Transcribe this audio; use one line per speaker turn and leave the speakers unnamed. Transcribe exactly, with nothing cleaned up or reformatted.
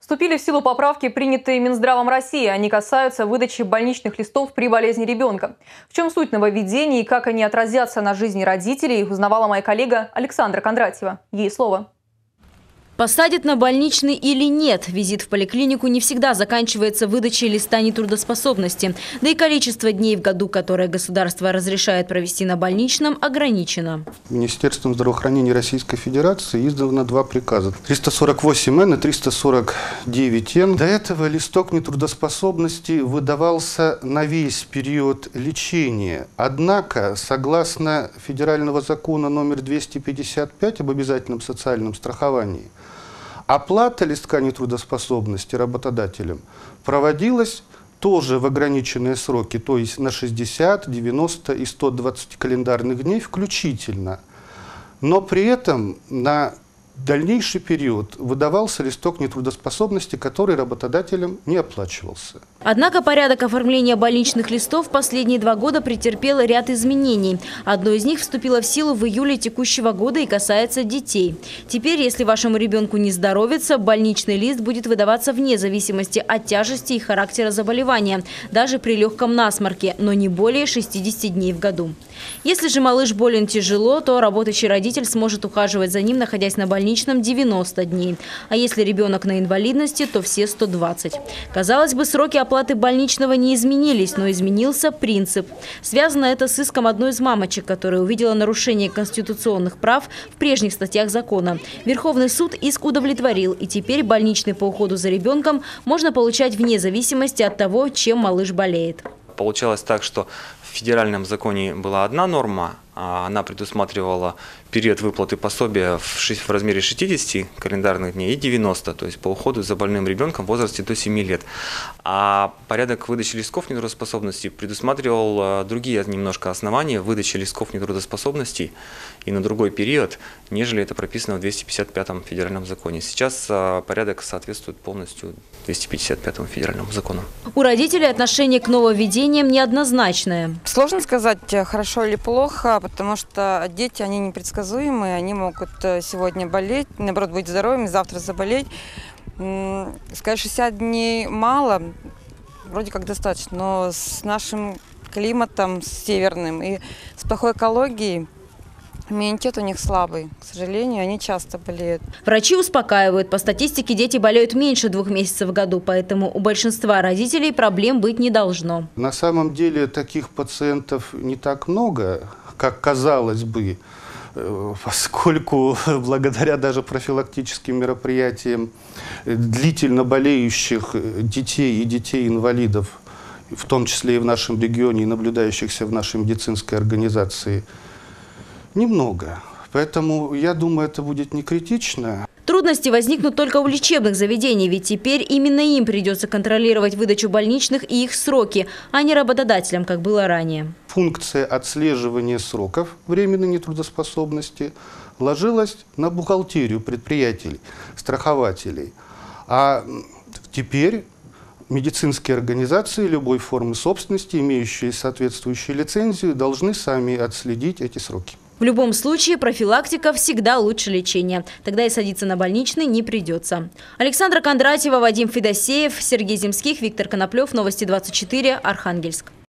Вступили в силу поправки, принятые Минздравом России. Они касаются выдачи больничных листов при болезни ребенка. В чем суть нововведений и как они отразятся на жизни родителей, узнавала моя коллега Александра Кондратьева. Ей слово.
Посадят на больничный или нет, визит в поликлинику не всегда заканчивается выдачей листа нетрудоспособности. Да и количество дней в году, которое государство разрешает провести на больничном, ограничено.
Министерством здравоохранения Российской Федерации издано два приказа. триста сорок восемь эн и триста сорок девять эн. До этого листок нетрудоспособности выдавался на весь период лечения. Однако, согласно федерального закона номер двести пятьдесят пять об обязательном социальном страховании, оплата листка нетрудоспособности работодателем проводилась тоже в ограниченные сроки, то есть на шестьдесят, девяносто и сто двадцать календарных дней включительно. Но при этом на дальнейший период выдавался листок нетрудоспособности, который работодателем не оплачивался.
Однако порядок оформления больничных листов последние два года претерпел ряд изменений. Одно из них вступило в силу в июле текущего года и касается детей. Теперь, если вашему ребенку не здоровится, больничный лист будет выдаваться вне зависимости от тяжести и характера заболевания, даже при легком насморке, но не более шестидесяти дней в году. Если же малыш болен тяжело, то работающий родитель сможет ухаживать за ним, находясь на больничном девяносто дней. А если ребенок на инвалидности, то все сто двадцать. Казалось бы, сроки оплаты больничного не изменились, но изменился принцип. Связано это с иском одной из мамочек, которая увидела нарушение конституционных прав в прежних статьях закона. Верховный суд иск удовлетворил, и теперь больничный по уходу за ребенком можно получать вне зависимости от того, чем малыш болеет.
Получалось так, что в федеральном законе была одна норма, она предусматривала период выплаты пособия в размере шестидесяти календарных дней и девяноста, то есть по уходу за больным ребенком в возрасте до семи лет. А порядок выдачи листков нетрудоспособности предусматривал другие немножко основания выдачи листков нетрудоспособности и на другой период, нежели это прописано в двухтысячи пятьдесят пятом федеральном законе. Сейчас порядок соответствует полностью двухтысячи пятьдесят пятому федеральному закону.
У родителей отношение к нововведениям неоднозначное.
Сложно сказать, хорошо или плохо, потому что дети, они непредсказуемые, они могут сегодня болеть, наоборот, быть здоровыми, завтра заболеть. Сказать, шестьдесят дней мало, вроде как достаточно, но с нашим климатом, с северным и с плохой экологией, иммунитет у них слабый, к сожалению, они часто болеют.
Врачи успокаивают. По статистике дети болеют меньше двух месяцев в году, поэтому у большинства родителей проблем быть не должно.
На самом деле таких пациентов не так много, как казалось бы, поскольку благодаря даже профилактическим мероприятиям длительно болеющих детей и детей-инвалидов, в том числе и в нашем регионе, и наблюдающихся в нашей медицинской организации, немного. Поэтому, я думаю, это будет не критично.
Трудности возникнут только у лечебных заведений, ведь теперь именно им придется контролировать выдачу больничных и их сроки, а не работодателям, как было ранее.
Функция отслеживания сроков временной нетрудоспособности ложилась на бухгалтерию предприятий, страхователей. А теперь медицинские организации любой формы собственности, имеющие соответствующую лицензию, должны сами отследить эти сроки.
В любом случае, профилактика всегда лучше лечения. Тогда и садиться на больничный не придется. Александра Кондратьева, Вадим Федосеев, Сергей Земских, Виктор Коноплев. Новости двадцать четыре. Архангельск.